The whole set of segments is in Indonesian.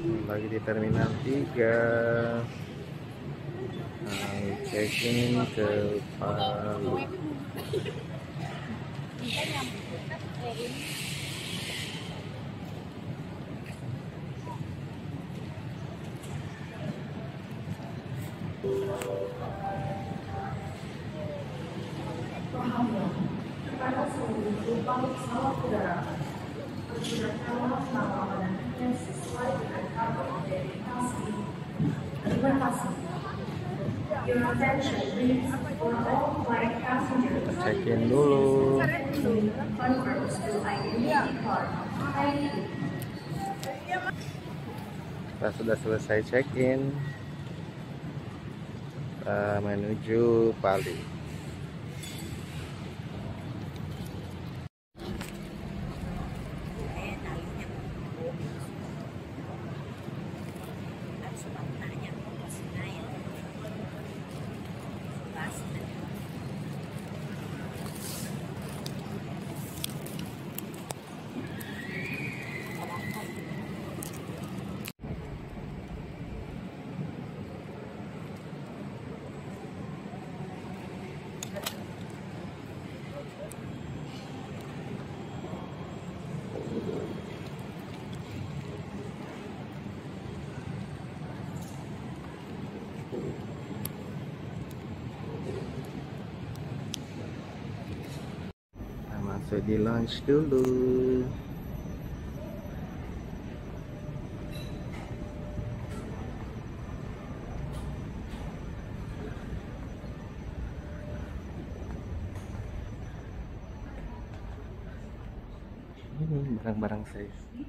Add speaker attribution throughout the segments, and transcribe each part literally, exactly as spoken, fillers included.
Speaker 1: Lagi di Terminal tiga. Nah, check-in ke Palu.
Speaker 2: Kepada seluruh penumpang pesawat udara, pergunakanlah nama yang sesuai dengan kartu identifikasi. Terima kasih. Your attention please for all flight passengers.
Speaker 1: Check-in dulu.
Speaker 2: Confirm to identity card. Thank you.
Speaker 1: Kita sudah selesai check-in. Kita menuju Palu. Kita masuk di lounge dulu. Ini barang-barang saya.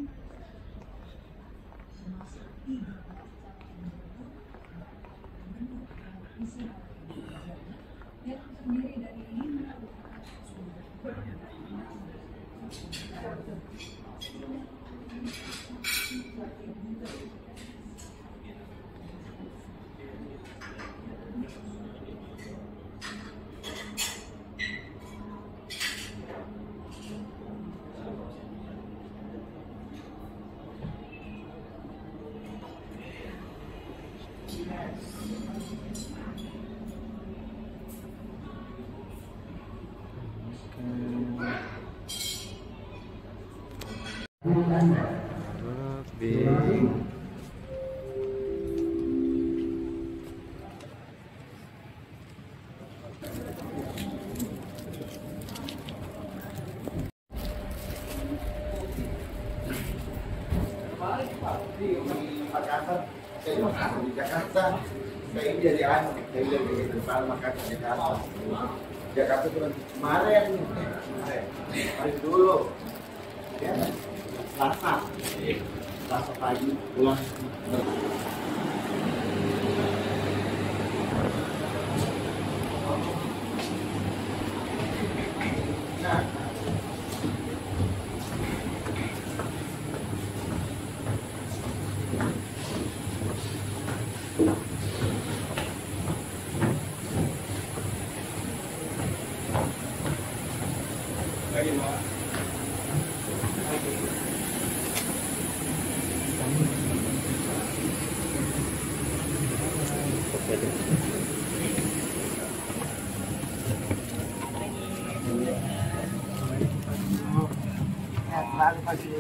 Speaker 1: Lebih.
Speaker 3: Di Jakarta, saya ini dari anu, saya dari depan Makassar Jakarta. Jakarta itu kemarin, kemarin, kemarin dulu, ya, Selasa, Selasa pagi pulang. Nah, selalu pagi.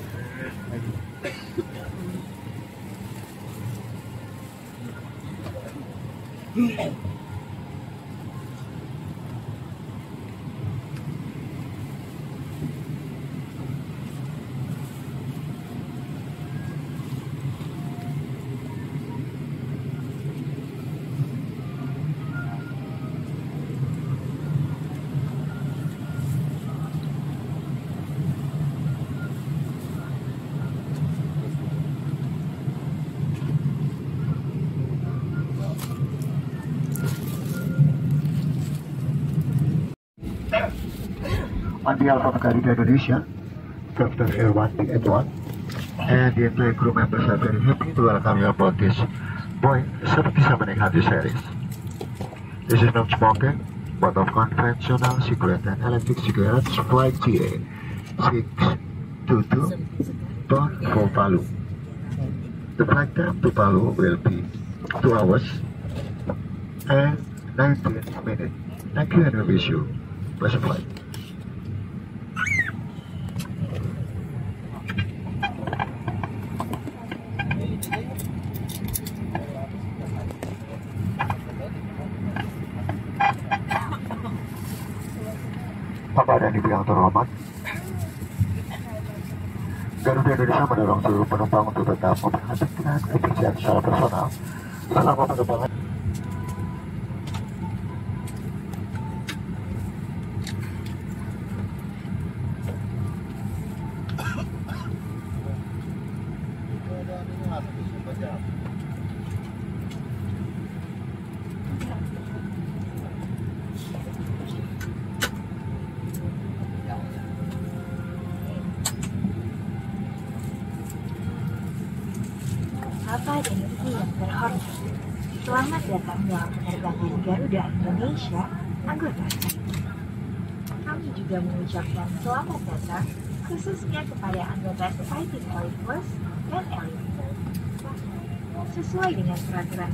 Speaker 3: On behalf of Garuda Indonesia, Captain Irwandi Edwan, and the entire crew members are very happy to welcome you aboard this Boeing seven seven eight hundred series. This is non-smoking, but of conventional cigarette and electric cigarettes flight T A six two two bound for Palu. The flight time to Palu will be two hours and nineteen minutes. Thank you and we wish you pleasant flight. Bapak dan Ibu yang terhormat, Garuda Indonesia mendorong seluruh penumpang untuk tetap memperhatikan kebersihan secara personal selama penerbangan.
Speaker 4: Bapak dan Ibu yang terhormat, selamat datang dalam penerbangan Garuda Indonesia anggota saya. Kami juga mengucapkan selamat datang khususnya kepada anggota Fighting Elite Plus dan Elite. Sesuai dengan peraturan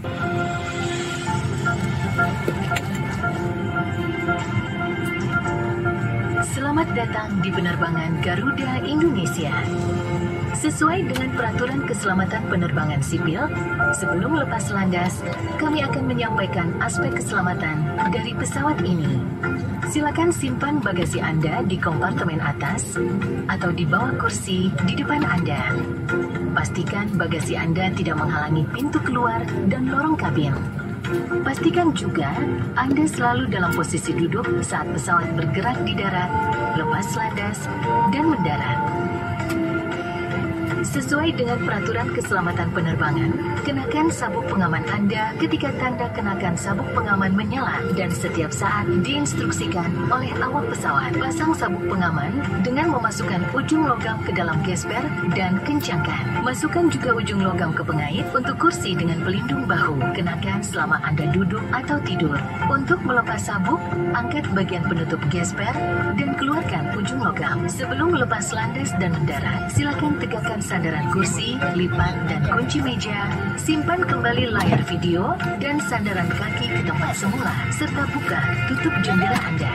Speaker 4: Selamat datang di penerbangan Garuda Indonesia. Sesuai dengan peraturan keselamatan penerbangan sipil, sebelum lepas landas, kami akan menyampaikan aspek keselamatan dari pesawat ini. Silakan simpan bagasi Anda di kompartemen atas atau di bawah kursi di depan Anda. Pastikan bagasi Anda tidak menghalangi pintu keluar dan lorong kabin. Pastikan juga Anda selalu dalam posisi duduk saat pesawat bergerak di darat, lepas landas, dan mendarat. Sesuai dengan peraturan keselamatan penerbangan, kenakan sabuk pengaman Anda ketika tanda kenakan sabuk pengaman menyala dan setiap saat diinstruksikan oleh awak pesawat. Pasang sabuk pengaman dengan memasukkan ujung logam ke dalam gesper dan kencangkan. Masukkan juga ujung logam ke pengait untuk kursi dengan pelindung bahu. Kenakan selama Anda duduk atau tidur. Untuk melepas sabuk, angkat bagian penutup gesper dan keluarkan ujung logam. Sebelum lepas landas dan mendarat, silakan tegakkan sandaran kursi, lipat, dan kunci meja. Simpan kembali layar video dan sandaran kaki ke tempat semula, serta buka tutup jendela Anda.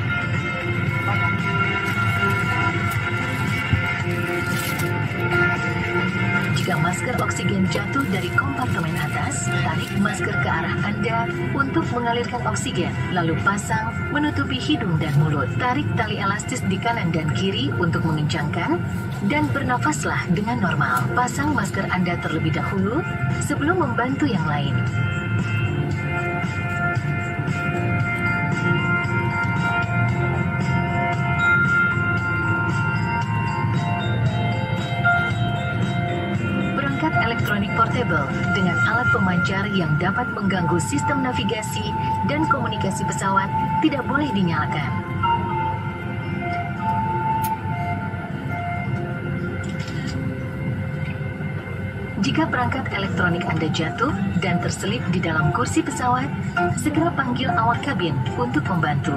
Speaker 4: Jika masker oksigen jatuh dari kompartemen atas, tarik masker ke arah Anda untuk mengalirkan oksigen, lalu pasang menutupi hidung dan mulut. Tarik tali elastis di kanan dan kiri untuk mengencangkan, dan bernafaslah dengan normal. Pasang masker Anda terlebih dahulu sebelum membantu yang lain. Elektronik portable dengan alat pemancar yang dapat mengganggu sistem navigasi dan komunikasi pesawat tidak boleh dinyalakan. Jika perangkat elektronik Anda jatuh dan terselip di dalam kursi pesawat, segera panggil awak kabin untuk membantu.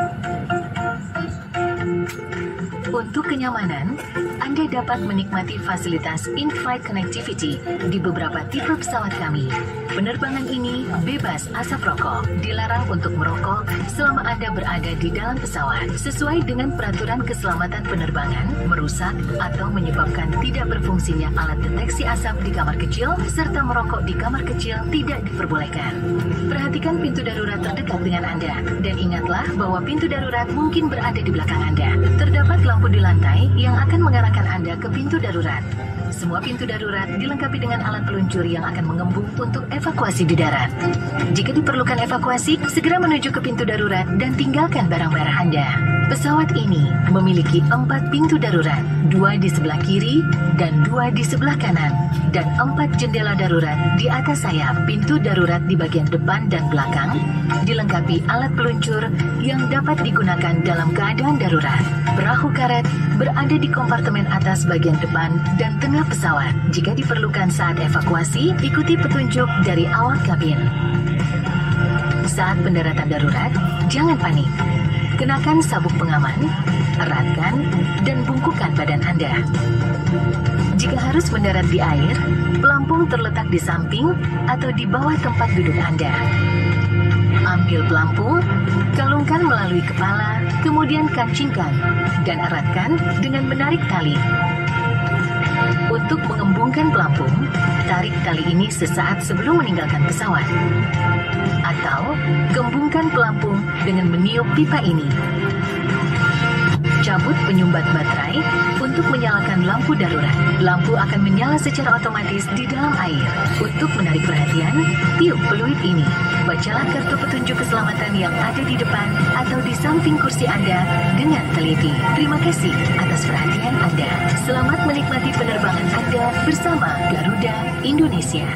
Speaker 4: Untuk kenyamanan, Anda dapat menikmati fasilitas in-flight connectivity di beberapa tipe pesawat kami. Penerbangan ini bebas asap rokok, dilarang untuk merokok selama Anda berada di dalam pesawat. Sesuai dengan peraturan keselamatan penerbangan, merusak atau menyebabkan tidak berfungsinya alat deteksi asap di kamar kecil, serta merokok di kamar kecil tidak diperbolehkan. Perhatikan pintu darurat terdekat dengan Anda, dan ingatlah bahwa pintu darurat mungkin berada di belakang Anda. Terdapat lampu di lantai yang akan mengarahkan Anda ke pintu darurat. Semua pintu darurat dilengkapi dengan alat peluncur yang akan mengembung untuk evakuasi di darat. Jika diperlukan evakuasi, segera menuju ke pintu darurat dan tinggalkan barang-barang Anda. Pesawat ini memiliki empat pintu darurat, dua di sebelah kiri dan dua di sebelah kanan, dan empat jendela darurat di atas sayap. Pintu darurat di bagian depan dan belakang dilengkapi alat peluncur yang dapat digunakan dalam keadaan darurat. Perahu karet berada di kompartemen atas bagian depan dan tengah pesawat. Jika diperlukan saat evakuasi, ikuti petunjuk dari awak kabin. Saat pendaratan darurat, jangan panik. Kenakan sabuk pengaman eratkan, dan bungkukkan badan Anda. Jika harus mendarat di air, pelampung terletak di samping atau di bawah tempat duduk Anda. Ambil pelampung, kalungkan melalui kepala, kemudian kancingkan, dan eratkan dengan menarik tali. Untuk mengembungkan pelampung, tarik tali ini sesaat sebelum meninggalkan pesawat. Atau, gembungkan pelampung dengan meniup pipa ini. Cabut penyumbat baterai untuk menyalakan lampu darurat. Lampu akan menyala secara otomatis di dalam air. Untuk menarik perhatian, tiup peluit ini. Bacalah kartu petunjuk keselamatan yang ada di depan atau di samping kursi Anda dengan teliti. Terima kasih atas perhatian Anda. Selamat menikmati penerbangan Anda bersama Garuda Indonesia.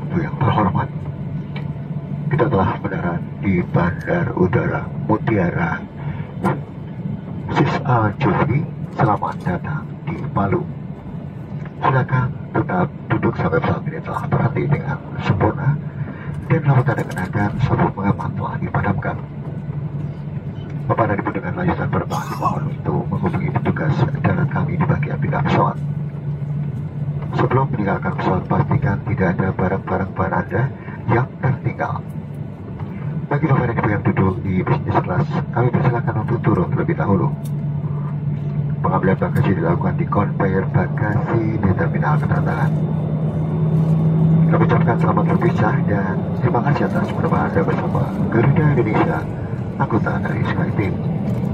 Speaker 3: Ibu yang terhormat, kita telah mendarat di Bandar Udara Mutiara Sis Al Jufri. Selamat datang di Palu. Silakan tetap duduk sampai pesawat ini telah berhenti dengan sempurna dan lampu tanda kenakan sabuk pengaman telah dipadamkan. Bapak dan Ibu dengan lanjutan terbang dimohon untuk menghubungi petugas darat kami di bagian pindah pesawat. Sebelum meninggalkan pesawat, pastikan tidak ada barang-barang Anda yang tertinggal. Bagi Bapak dan Ibu yang duduk di bisnis kelas, kami persilakan untuk turun terlebih dahulu. Pengambilan bagasi dilakukan di konveyor bagasi di terminal kedatangan. Kami ucapkan selamat berpisah dan terima kasih atas penerbangan Anda bersama Garuda Indonesia, anggota dari SkyTeam.